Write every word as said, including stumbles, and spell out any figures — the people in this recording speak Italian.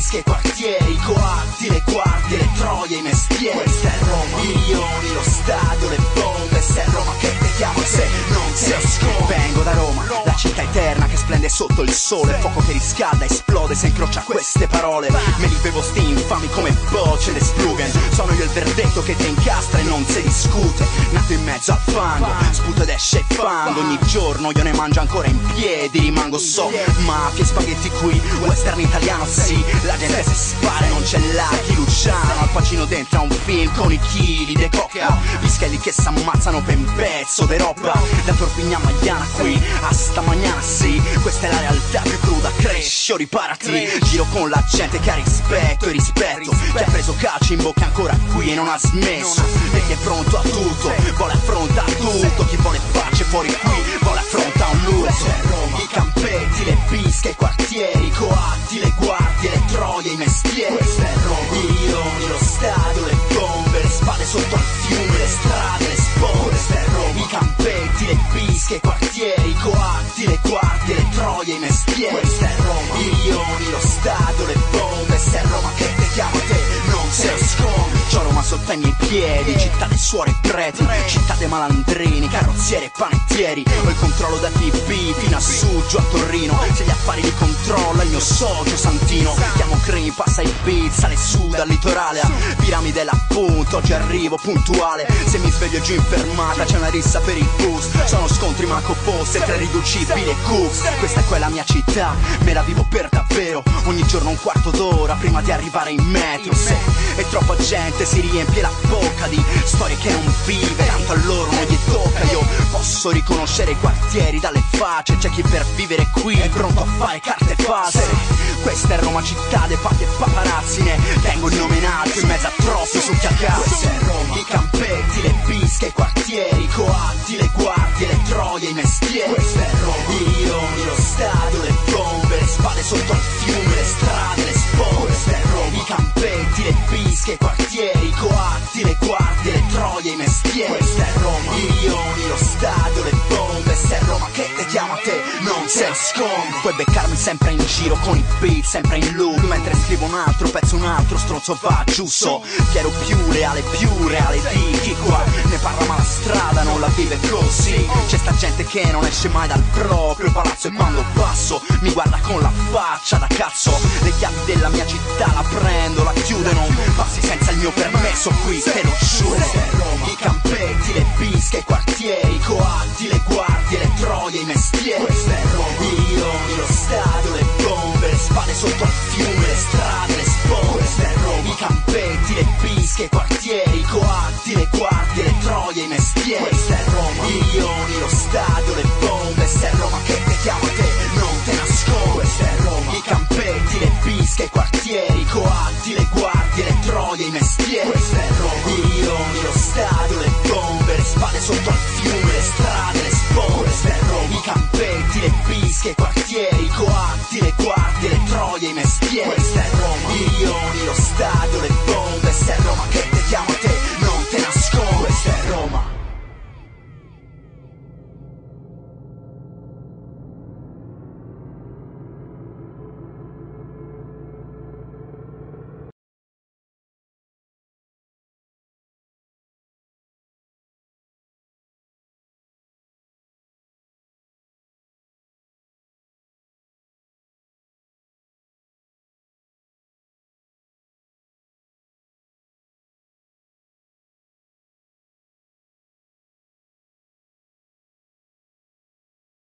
bische, quartieri, coatti, le guardie, le troie, i mestieri. Questa è Roma, milioni, lo stadio, le bombe. Se è Roma che te chiamo, se non te lo scopo. Vengo da Roma, la città eterna che splende sotto il sole, fuoco che riscalda, esplode se incrocia queste parole. Me li bevo sti infami come bocce ed esplughen. Sono io il verdetto che te incastra e non si discute. Nato in mezzo al fango, sputo ed esce fango. Ogni giorno io ne mangio ancora in piedi. Rimango so, mafia e spaghetti qui, western italiano sì. La gente se spara non c'è l'Aki Luciano. Al pacino dentro a un film con i chili de coca. Pischelli che s'ammazzano per un pezzo de roba. Da Torpigna Magliana qui a Stamagnana sì. Questa è la realtà più cruda, cresci o riparati. Giro con la gente che ha rispetto e rispetto. Chi ha preso calci in bocca ancora qui e non ha smesso. E chi è pronto a tutto, vuole affrontare tutto. Chi vuole pace fuori qui, vuole affrontare un lutto. I campetti, le bische, i quartieri, i coatti, le guardie, le troie, i mestieri. Questa è Roma, milioni, lo stadio, le bombe, le spade sotto al fiume, le strade, le spore. Questa è Roma, i campetti, le bische, i quartieri, i coatti, le guardie, le troie, i mestieri. Questa è Roma, milioni, lo stadio, le bombe. Se è Roma che te chiamo, te non se lo scondi. C'ho Roma sotto ai miei piedi, città dei suore e preti, città dei malandrini, carrozzieri e panettieri. Ho il controllo da T V fino a su, giù a Torino. Se gli affari li controlla il mio socio Santino. Chiamo Cream, passa il beat, sale su dal litorale a Piramide l'appunto, oggi arrivo puntuale. Se mi sveglio giù in fermata c'è una rissa per il bus. Sono scontri manco poste, tre riducibili e cooks. Questa è quella mia città, me la vivo per davvero. Ogni giorno un quarto d'ora prima di arrivare in metro. Se è troppa gente si riempie la bocca di storie che non vive, tanto a loro non gli tocca. Io posso riconoscere i quartieri dalle facce. C'è chi per vivere qui è pronto a fare carte false. Questa è Roma città dei patti e paparazzi. Ne tengo il nome in alto in mezzo a troppi su chiacchiere. Questa è Roma, i campetti, le bische, i quartieri, i coatti, le guardie, le troie, i mestieri. Questa è Roma, milioni, lo stadio, le bombe, le spade sotto al fiume, le strade, le spore. Questa è Roma, i campetti, le bische, i quartieri, i coatti, le guardie, le troie, i mestieri. Questa è Roma, milioni, lo stadio, le bombe. Se è Roma che te chiama, te non se lo scondi. Puoi beccarmi sempre in giro con i beat, sempre in loop. Mentre scrivo un altro pezzo, un altro stronzo va giusto. Chiaro più reale, più reale di chi qua ne parla ma la strada non la vive così. C'è sta gente che non esce mai dal proprio palazzo. E quando passo mi guarda con la faccia da cazzo. Le chiavi della mia città la prendo, la chiudo e non passi senza il mio permesso qui, te lo giuro. I campetti, le bische, i quartieri, i coatti, le guardie, le troie, i mestieri. Questa è Roma, milioni, lo stadio, le bombe, le spade sotto al fiume, le strade, le spore. Questa è Roma, i campetti, le bische, i quartieri, i coatti, le guardie, le troie, i mestieri. Questa è Roma, milioni, lo stadio, le bombe. Se è Roma che te chiama, te non te nascondi. Questa è Roma, i campetti, le bische, i quartieri, i coatti, le guardie, le troie, i mestieri. Questa è Roma, milioni, lo stadio, le bombe, le spade sotto al fiume, le strade, le spore. Questa è Roma, i campetti, le bische, i quartieri, i coatti, le guardie, le troie, i mestieri. Questa è Roma, milioni, lo stadio, le bombe. Se è Roma che te chiama,